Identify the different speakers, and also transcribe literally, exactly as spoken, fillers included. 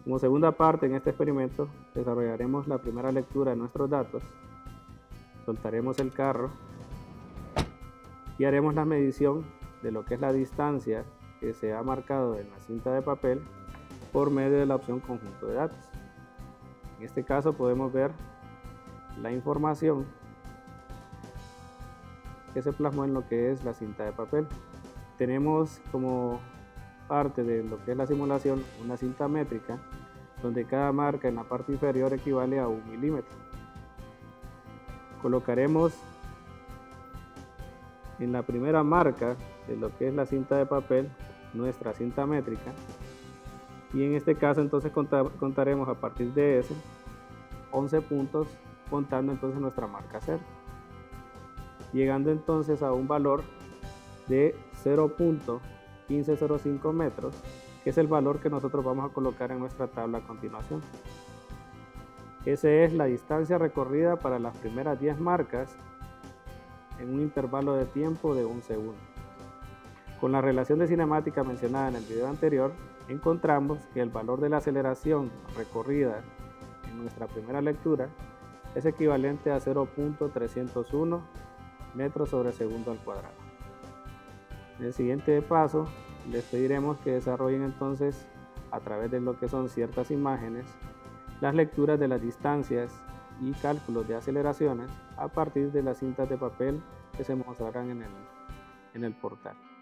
Speaker 1: Como segunda parte en este experimento, desarrollaremos la primera lectura de nuestros datos, soltaremos el carro y haremos la medición de lo que es la distancia que se ha marcado en la cinta de papel por medio de la opción conjunto de datos. En este caso podemos ver la información que se plasmó en lo que es la cinta de papel. Tenemos como parte de lo que es la simulación una cinta métrica donde cada marca en la parte inferior equivale a un milímetro. Colocaremos en la primera marca de lo que es la cinta de papel nuestra cinta métrica y en este caso entonces contaremos a partir de ese once puntos, contando entonces nuestra marca cero, llegando entonces a un valor de cero punto uno cinco cero cinco metros, que es el valor que nosotros vamos a colocar en nuestra tabla a continuación. Esa es la distancia recorrida para las primeras diez marcas en un intervalo de tiempo de un segundo. Con la relación de cinemática mencionada en el video anterior, encontramos que el valor de la aceleración recorrida en nuestra primera lectura es equivalente a cero punto trescientos uno metros sobre segundo al cuadrado. En el siguiente paso les pediremos que desarrollen entonces a través de lo que son ciertas imágenes las lecturas de las distancias y cálculos de aceleraciones a partir de las cintas de papel que se mostrarán en el, en el portal.